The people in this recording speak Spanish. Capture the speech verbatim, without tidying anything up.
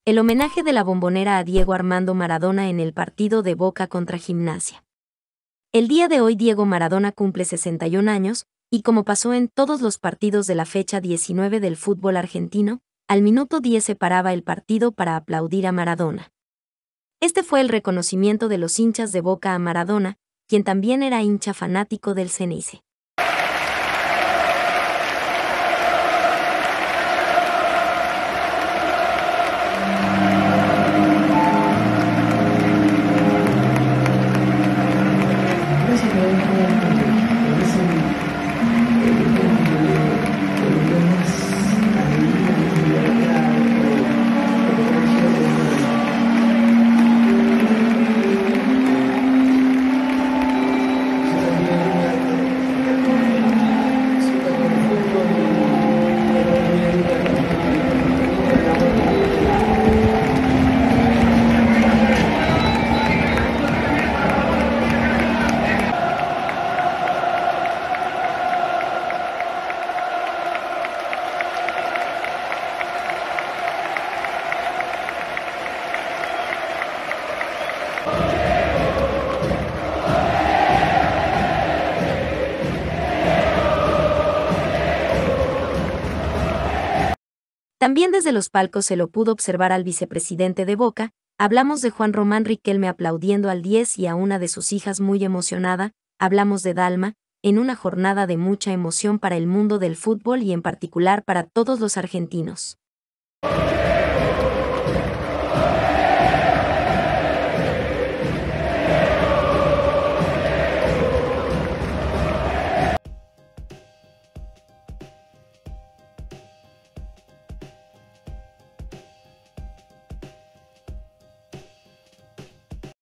El homenaje de la Bombonera a Diego Armando Maradona en el partido de Boca contra Gimnasia. El día de hoy Diego Maradona cumple sesenta y un años, y como pasó en todos los partidos de la fecha diecinueve del fútbol argentino, al minuto diez se paraba el partido para aplaudir a Maradona. Este fue el reconocimiento de los hinchas de Boca a Maradona, quien también era hincha fanático del Ceneice. También desde los palcos se lo pudo observar al vicepresidente de Boca. Hablamos de Juan Román Riquelme aplaudiendo al diez y a una de sus hijas muy emocionada. Hablamos de Dalma, en una jornada de mucha emoción para el mundo del fútbol y en particular para todos los argentinos.